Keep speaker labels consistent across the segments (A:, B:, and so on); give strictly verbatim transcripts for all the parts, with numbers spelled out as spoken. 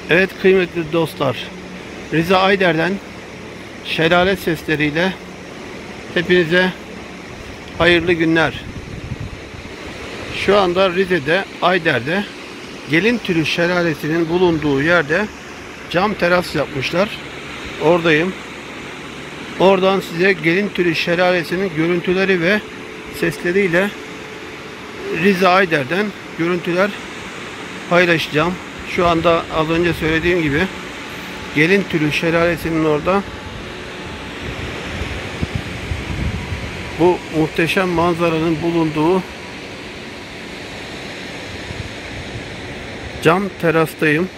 A: Evet kıymetli dostlar, Rize Ayder'den şelale sesleriyle hepinize hayırlı günler. Şu anda Rize'de, Ayder'de Gelintürü Şelalesi'nin bulunduğu yerde cam teras yapmışlar. Oradayım. Oradan size Gelintürü Şelalesi'nin görüntüleri ve sesleriyle Rize Ayder'den görüntüler paylaşacağım. Şu anda az önce söylediğim gibi Gelintürü Şelalesi'nin orada bu muhteşem manzaranın bulunduğu cam terastayım.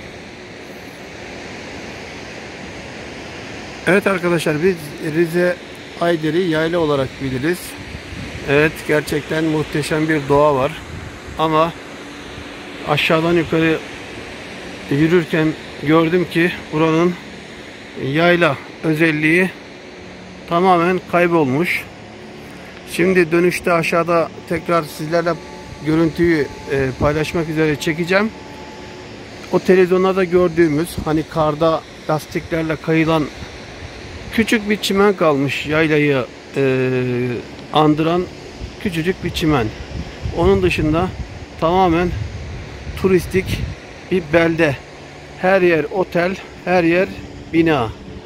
A: Evet arkadaşlar, biz Rize Ayder'i yayla olarak biliriz. Evet, gerçekten muhteşem bir doğa var. Ama aşağıdan yukarı yürürken gördüm ki buranın yayla özelliği tamamen kaybolmuş. Şimdi dönüşte aşağıda tekrar sizlerle görüntüyü e, paylaşmak üzere çekeceğim. O televizyonlarda gördüğümüz, hani karda lastiklerle kayılan küçük bir çimen kalmış, yaylayı e, andıran küçücük bir çimen. Onun dışında tamamen turistik bir belde. Her yer otel, her yer bina.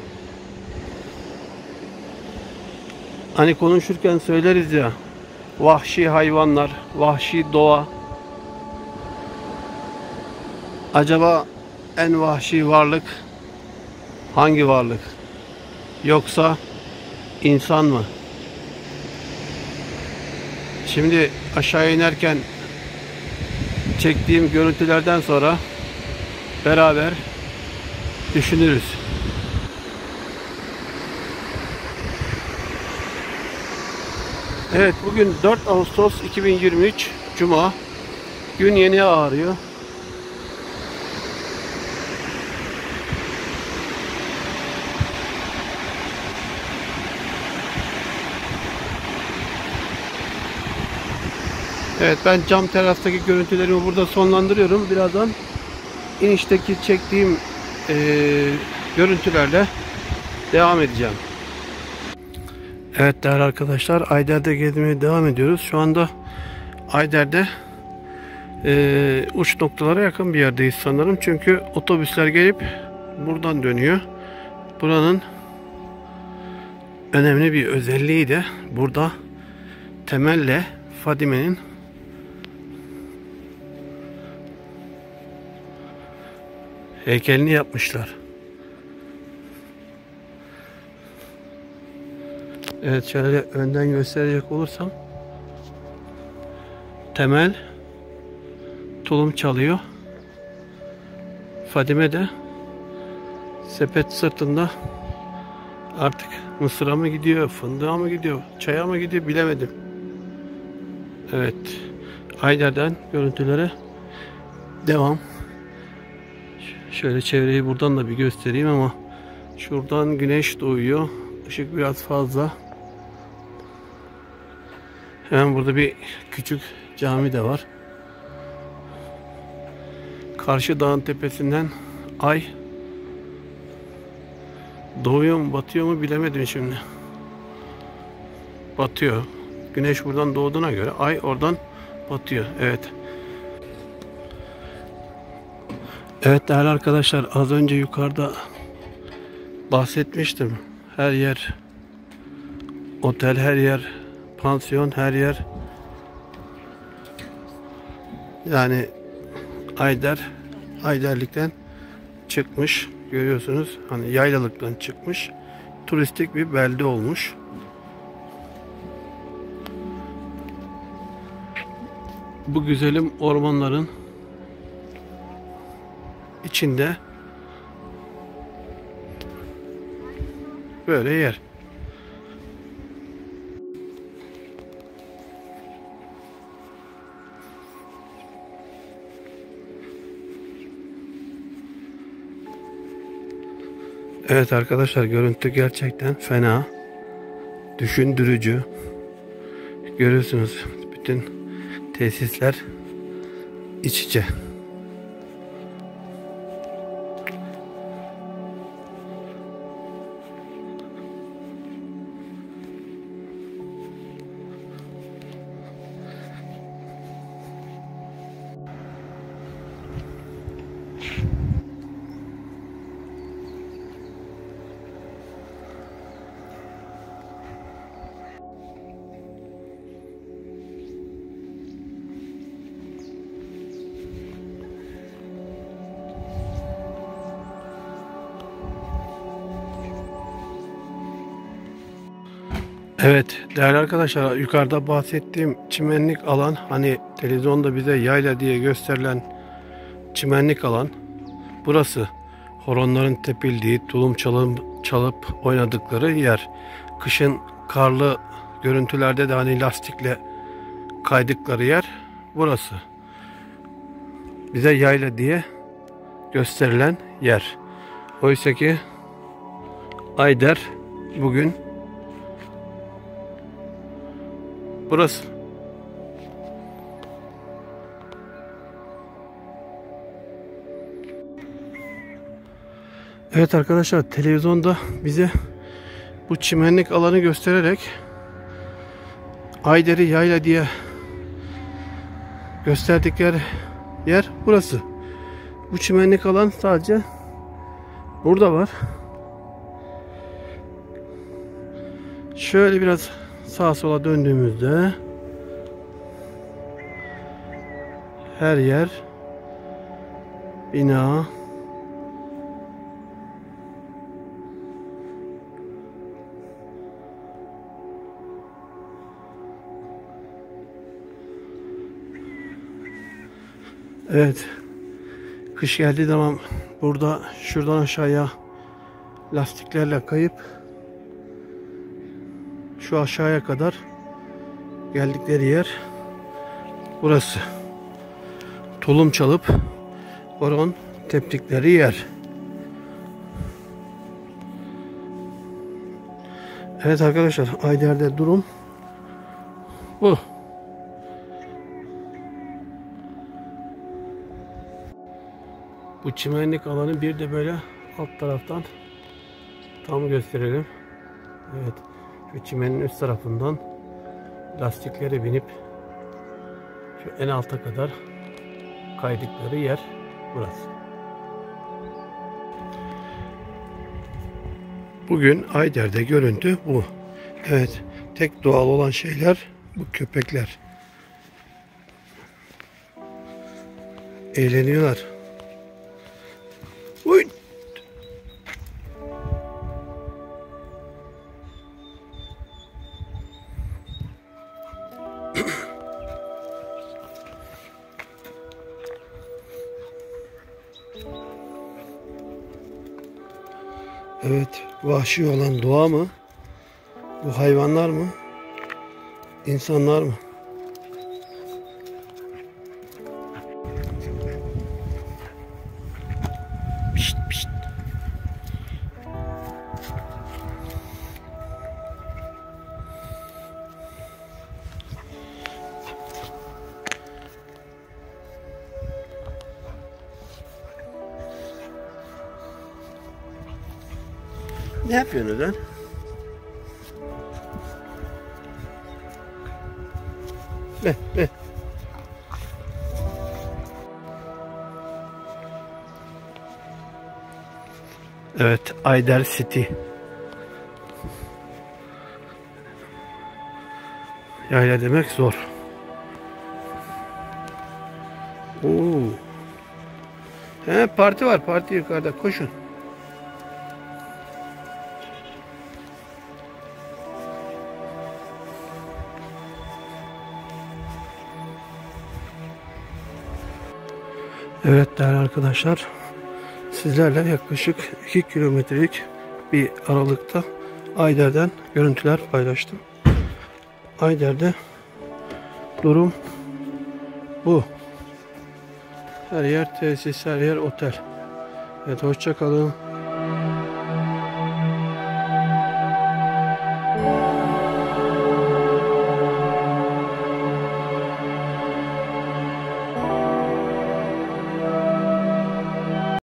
A: Hani konuşurken söyleriz ya, vahşi hayvanlar, vahşi doğa. Acaba en vahşi varlık hangi varlık? Yoksa insan mı? Şimdi aşağı inerken çektiğim görüntülerden sonra beraber düşünürüz. Evet, bugün dört Ağustos iki bin yirmi üç Cuma. Gün yeni ağarıyor. Evet, ben cam terastaki görüntülerimi burada sonlandırıyorum. Birazdan inişteki çektiğim e, görüntülerle devam edeceğim. Evet değerli arkadaşlar, Ayder'de gezmeye devam ediyoruz. Şu anda Ayder'de e, uç noktalara yakın bir yerdeyiz sanırım. Çünkü otobüsler gelip buradan dönüyor. Buranın önemli bir özelliği de burada Temel'le Fadime'nin heykelini yapmışlar. Evet, şöyle önden gösterecek olursam Temel tulum çalıyor. Fadime de sepet sırtında, artık mısıra mı gidiyor, fındığa mı gidiyor, çaya mı gidiyor bilemedim. Evet, Ayder'den görüntülere devam. Şöyle çevreyi buradan da bir göstereyim ama şuradan güneş doğuyor. Işık biraz fazla. Hemen burada bir küçük cami de var. Karşı dağın tepesinden ay doğuyor mu batıyor mu bilemedim şimdi. Batıyor. Güneş buradan doğduğuna göre ay oradan batıyor. Evet. Evet değerli arkadaşlar, az önce yukarıda bahsetmiştim. Her yer otel, her yer pansiyon, her yer yani Ayder, Ayderlikten çıkmış. Görüyorsunuz, hani yaylalıktan çıkmış. Turistik bir belde olmuş. Bu güzelim ormanların içinde böyle yer. Evet arkadaşlar, görüntü gerçekten fena, düşündürücü. Görüyorsunuz, bütün tesisler iç içe. Evet değerli arkadaşlar, yukarıda bahsettiğim çimenlik alan, hani televizyonda bize yayla diye gösterilen çimenlik alan burası. Horonların tepildiği, tulum çalıp, çalıp oynadıkları yer. Kışın karlı görüntülerde de hani lastikle kaydıkları yer burası. Bize yayla diye gösterilen yer. Oysa ki Ayder bugün burası. Evet arkadaşlar, televizyonda bize bu çimenlik alanı göstererek Ayder'i yayla diye gösterdikleri yer burası. Bu çimenlik alan sadece burada var. Şöyle biraz sağa sola döndüğümüzde her yer bina. Evet. Kış geldiği zaman burada şuradan aşağıya lastiklerle kayıp şu aşağıya kadar geldikleri yer burası. Tulum çalıp horon teptikleri yer. Evet arkadaşlar, Ayder'de durum bu. Bu çimenlik alanı bir de böyle alt taraftan tam gösterelim. Evet, şu çimenin üst tarafından lastiklere binip şu en alta kadar kaydıkları yer burası. Bugün Ayder'de görüntü bu. Evet, tek doğal olan şeyler bu köpekler. Eğleniyorlar. Uy! Evet, vahşi olan doğa mı? Bu hayvanlar mı? İnsanlar mı? Pişt pişt. Ne yapıyorsun lan? Be, be. Evet, Ayder City. Yayla demek zor. Oo. He, parti var, parti yukarıda, koşun. Evet değerli arkadaşlar, sizlerle yaklaşık iki kilometrelik bir aralıkta Ayder'den görüntüler paylaştım. Ayder'de durum bu. Her yer tesis, her yer otel. Evet, hoşça kalın.